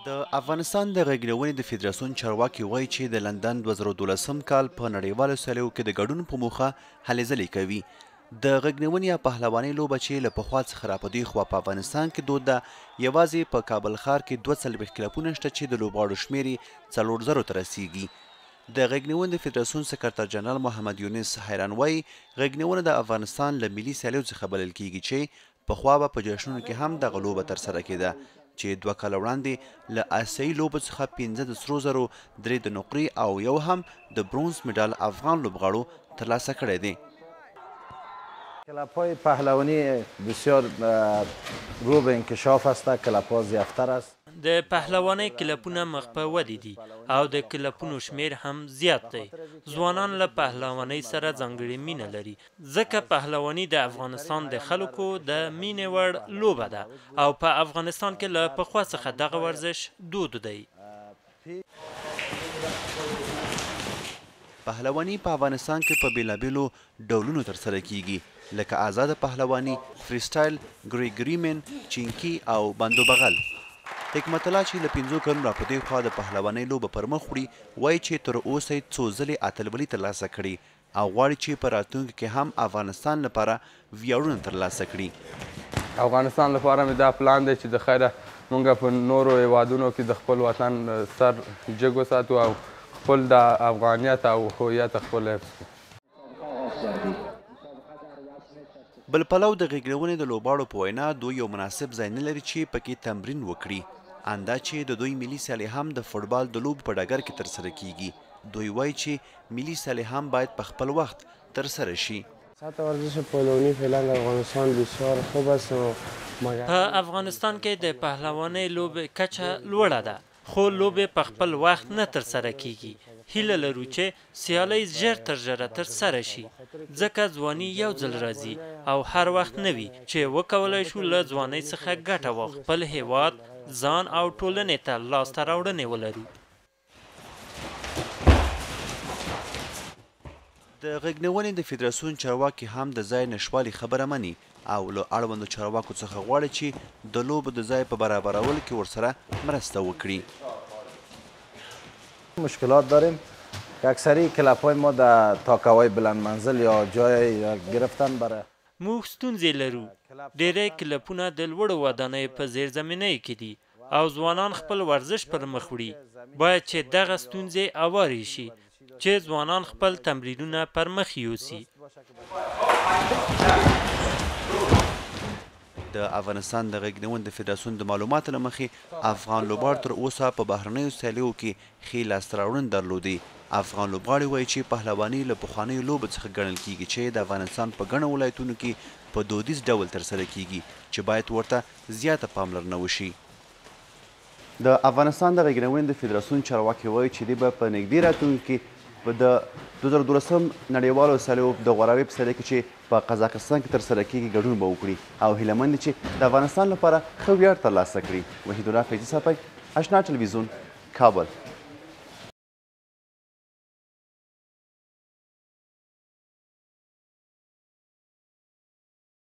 د افغانستان د غږنونې د فدراسیون چارواکي وایي چې د لندن 2012 کال په نړیوالو سیالیو کې د ګډون په موخه هلې ځلې کوي. د غږنونې یا پهلوانۍ لوبه چې له پخوا څخه راپدې خوا په افغانستان کې دود ده، یوازې په کابل ښار کې 42 کلبونه شته چې د لوبغاړو شمېر یې 400 ته رسیږي. د غږنونې د فدراسیون سکرتر جنرال محمد یونس حیران وایي غږنونه د افغانستان له ملي سیالیو څخه بلل کیږي چې پخوا به په جشنونو کې هم دغه لوبه ترسره کېده، چې 2 کاله وړاندې له آسیایي لوبو څخه 5 د سرو زرو، 3 د نقرې او یو هم د برونز مډال افغان لوبغاړو ترلاسه کړی دی. کلب‌های پهلوانی بسیار رو به انکشاف است، کلب‌ها زیادتر است. د پهلوانۍ کلبونه مخ په ودې دي او د کلبونو شمیر هم زیات دی. ځوانان له پهلوانۍ سره ځانګړې مینه لري ځکه پهلواني د افغانستان د خلکو د مینې وړ لوبه ده او په افغانستان کې له پخوا څخه دغه ورزش دود دی. پهلواني په افغانستان کې په بیلابیلو ډولونو ترسره کیږي لکه آزاده پهلواني، فری سټایل، ګریګریمن، چینکی او باندو بغل. حکمت الله چې له 5 کلونو راپدې خوا د پهلوانۍ لوبه پر مخ وړي وایي چې تر اوسه یې څو ځلې اتلولي ترلاسه کړي او غواړي چې په راتلونکي کې هم افغانستان لپاره ویاړونه ترلاسه کړي. افغانستان لپاره مې دا پلان دی چې د خیره موږ په نورو هیوادونو کې د خپل وطن سر جګ وساتو او خپل د افغانیت او هویت خپل حفظ کړو. بل پلو د غږنونې د لوبغاړو په وینا دوی یو مناسب ځای نه لري چې پکې تمرین وکړي، اندا چې د دوی ملي سیالۍ هم د فوټبال د لوبو په ډګر کې ترسره کیږي. دوی وایي چې ملي سیالۍ هم باید په خپل وخت ترسره شي. سطح ورزش پهلوانی فعلا در افغانستان بسیار خوب است و په افغانستان کې د پهلوانۍ لوبې کچه لوړه ده خو لوبې په خپل وخت نه ترسره کیږي. هیله لرو چې سیالۍ ژر تر ژره ترسره شي ځکه ځواني یو ځل راځي او هر وخت نه وي چې وکولای شو له ځوانۍ څخه ګټه واخلو، خپل هیواد، ځان او ټولنې ته لاسته راوړنې ولرو. د غږنونې د فدراسیون چارواکي هم د ځای نشوالي خبره مني او له اړوندو چارواکو څخه غواړي چې د لوبو د ځای په برابرولو کې ورسره مرسته وکړي. مشکلات داریم که اکثری کلب‌های ما در تاکوای بلند منزل یا جای گرفتن برای موږ ستونزې لرو. ډیری کلبونه د لوړو ودانیو په زیرزمینۍ کې دي او ځوانان خپل ورزش پر مخ وړي. باید چې دغه ستونزې هوارې شي چې ځوانان خپل تمرینونه پر مخ یوسي. د افغانستان د غږنونې د فدراسیون د معلوماتو له مخې افغان لوبغاړو تر اوسه په بهرنیو سیالیو کې ښې لاسته راوړنې درلودې. افغان لوبغاړي وایي چې پهلواني له پخوانیو لوبو څخه ګڼل کیږي چې د افغانستان په ګڼو ولایتونو کې په دودیز ډول ترسره کیږي چې باید ورته زیاته پاملرنه وشي. د افغانستان د غږنونې د فدراسیون چارواکي وایي چې دوی به په نږدې راتلونکي کې د 2012 نړیوالو سیالیو د غوراوي په سیالۍ کې چې په قزاقستان کې ترسره کیږي ګډون به وکړي او هیله مند دي چې د افغانستان لپاره ښه ویاړ ترلاسه کړي. وحید الله فیضي صافی، اشنا تلویزیون، کابل.